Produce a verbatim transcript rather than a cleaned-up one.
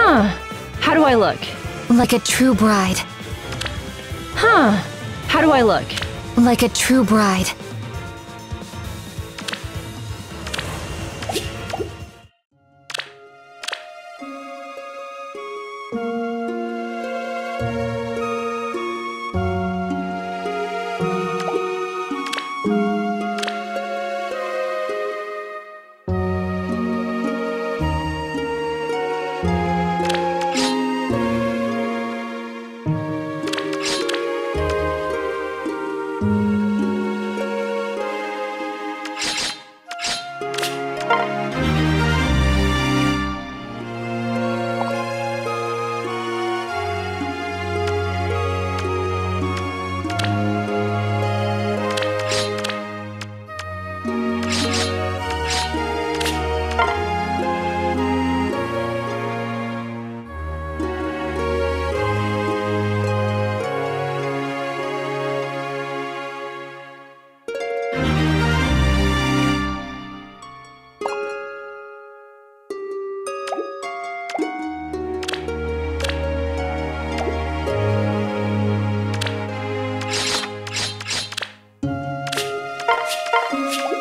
Huh. How do I look? Like a true bride. Huh. How do I look? Like a true bride. Thank you.